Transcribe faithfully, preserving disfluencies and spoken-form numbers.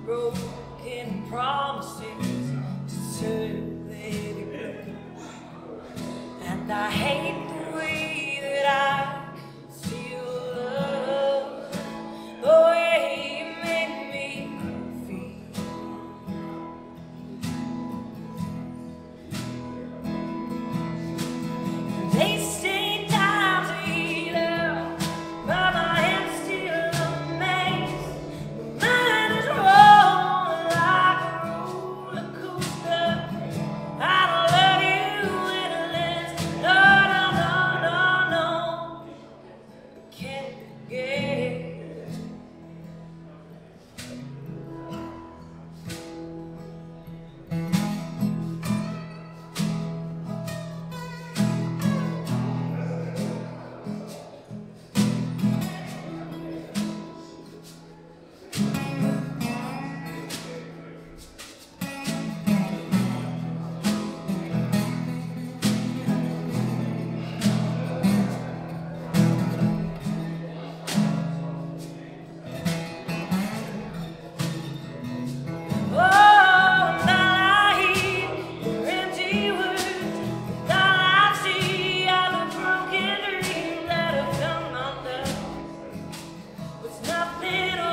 broken promises to let it go. And I hate the way that I see your love, the way you made me feel. They stay times a healer, but my hand's still a maze. Mine is rolling like a roller coaster. I don't love you endless. No, no, no, no, no. Can't forget. Nothing